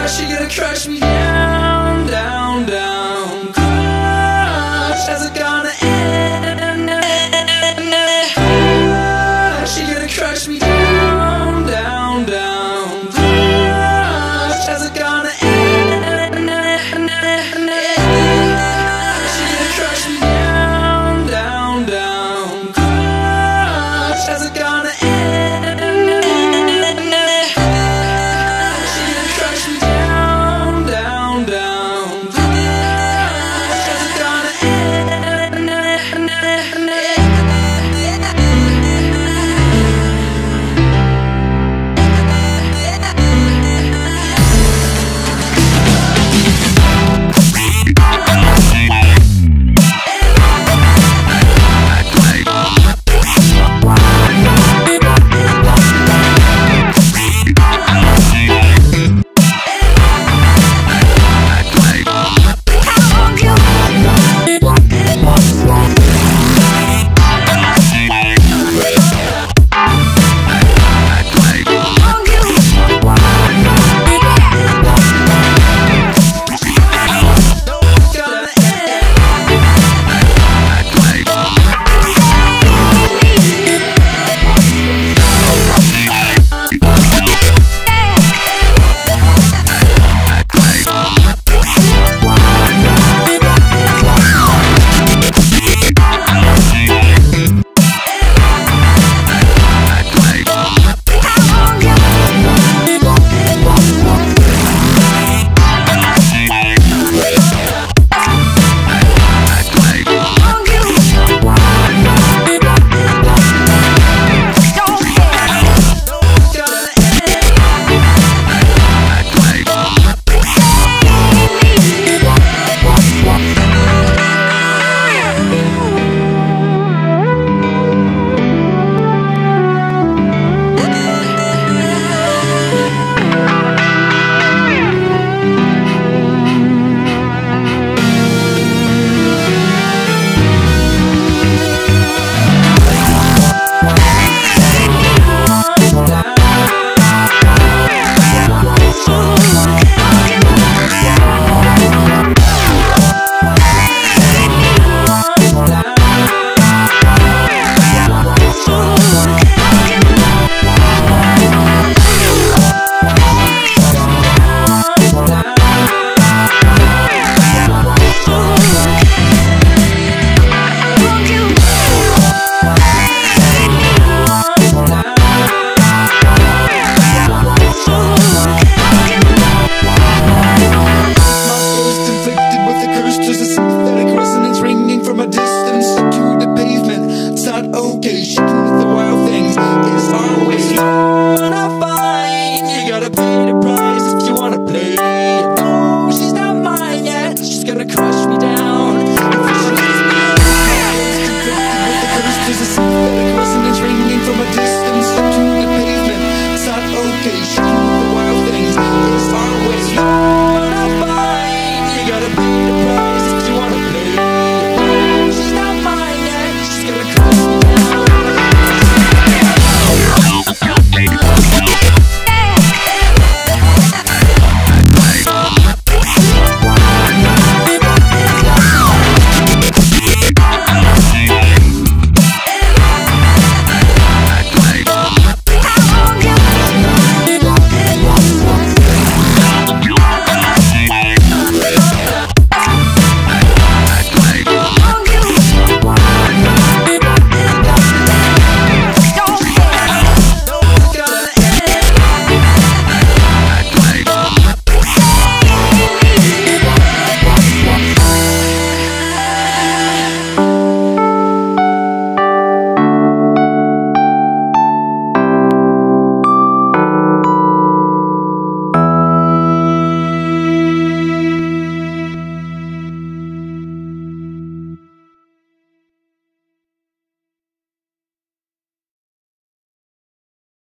She gonna crush me down, down, down. Crush, how's it gonna end? She gonna crush me down, down, down. Crush, how's it gonna end? She gonna crush me down, down, down. Crush, how's it gonna end? Okay, she doing the wild things. It's always gonna find you gotta be